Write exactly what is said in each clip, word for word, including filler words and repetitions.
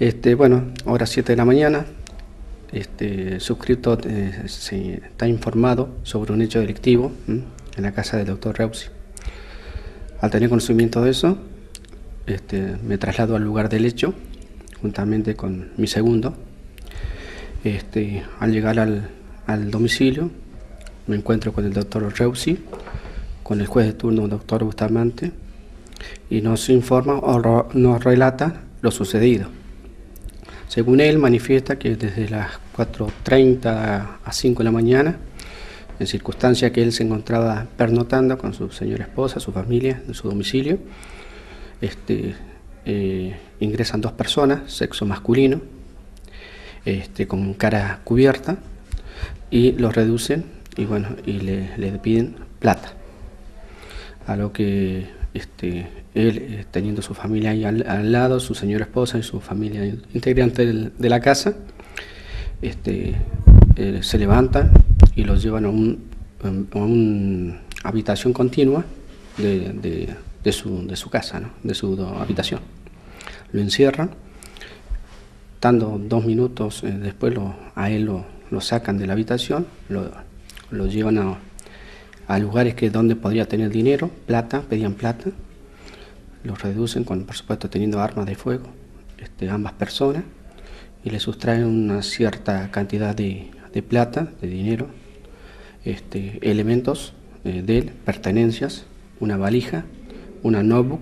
Este, bueno, ahora siete de la mañana, este, el suscripto eh, se está informado sobre un hecho delictivo ¿m? en la casa del doctor Reusi. Al tener conocimiento de eso, este, me traslado al lugar del hecho, juntamente con mi segundo. Este, al llegar al, al domicilio, me encuentro con el doctor Reusi, con el juez de turno, doctor Bustamante, y nos informa o nos relata lo sucedido. Según él, manifiesta que desde las cuatro treinta a cinco de la mañana, en circunstancia que él se encontraba pernotando con su señora esposa, su familia, en su domicilio, este, eh, ingresan dos personas, sexo masculino, este, con cara cubierta, y los reducen y, bueno, y le, le piden plata. A lo que este, él, eh, teniendo su familia ahí al, al lado, su señora esposa y su familia integrante del, de la casa, este, eh, se levantan y los llevan a una un habitación continua de, de, de, su, de su casa, ¿no? De su do, habitación. Lo encierran, dando dos minutos eh, después lo, a él lo, lo sacan de la habitación, lo, lo llevan a, a lugares que donde podría tener dinero, plata, pedían plata, los reducen, con, por supuesto teniendo armas de fuego, este, ambas personas, y le sustraen una cierta cantidad de, de plata, de dinero, este, elementos eh, de él, pertenencias, una valija, una notebook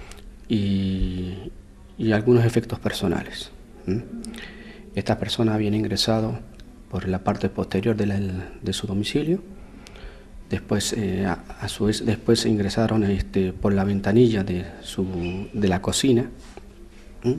y, y algunos efectos personales. ¿Mm? Esta persona había ingresado por la parte posterior de, la, de su domicilio. Después, eh, a, a su vez, después ingresaron este, por la ventanilla de, su, de la cocina. ¿Mm?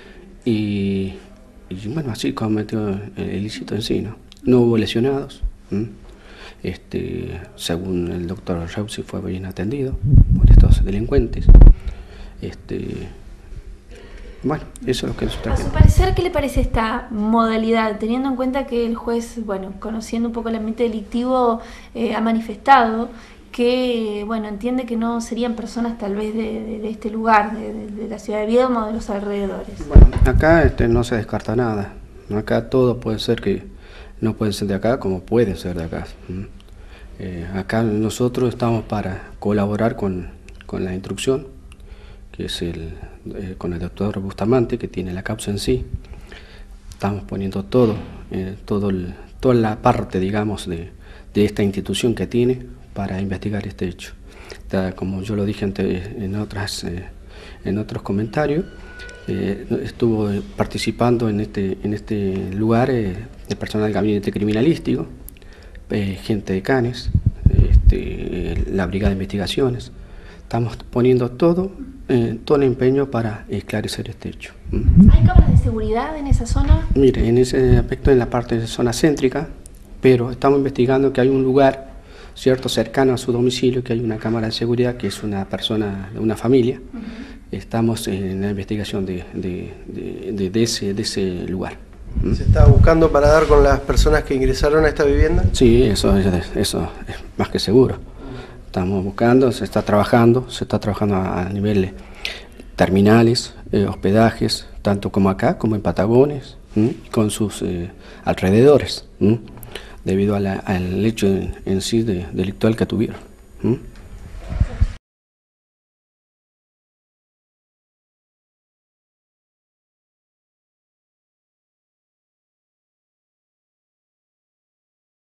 Y, y bueno, así cometió el ilícito en sí, ¿no? No hubo lesionados. ¿Mm? Este, según el doctor Reusi, fue bien atendido por estos delincuentes. Este, bueno, eso es lo que nos está A su parecer, ¿qué le parece esta modalidad? Teniendo en cuenta que el juez, bueno, conociendo un poco el ambiente delictivo, eh, ha manifestado que, bueno, entiende que no serían personas tal vez de, de, de este lugar, de, de, de la ciudad de Viedma o de los alrededores. Bueno, acá este, no se descarta nada. Acá todo puede ser que no pueden ser de acá como pueden ser de acá. Eh, acá nosotros estamos para colaborar con, con la instrucción, que es el, eh, con el doctor Bustamante, que tiene la causa en sí. Estamos poniendo todo, eh, todo el, toda la parte, digamos, de, de esta institución que tiene para investigar este hecho. Está, como yo lo dije antes, en, otras, eh, en otros comentarios, eh, estuvo participando en este, en este lugar eh, el personal del gabinete criminalístico, eh, gente de Canes, este, eh, la brigada de investigaciones. Estamos poniendo todo, eh, todo el empeño para esclarecer este hecho. ¿Hay cámaras de seguridad en esa zona? Mire, en ese aspecto, en la parte de zona céntrica, pero estamos investigando que hay un lugar, cierto, cercano a su domicilio, que hay una cámara de seguridad, que es una persona de una familia. Uh-huh. Estamos en la investigación de, de, de, de, de, ese, de ese lugar. ¿Se está buscando para dar con las personas que ingresaron a esta vivienda? Sí, eso, eso es más que seguro. Estamos buscando, se está trabajando, se está trabajando a, a nivel terminales, eh, hospedajes, tanto como acá, como en Patagones, ¿m? con sus eh, alrededores, ¿m? debido a la, al hecho en, en sí de, delictual que tuvieron. ¿m?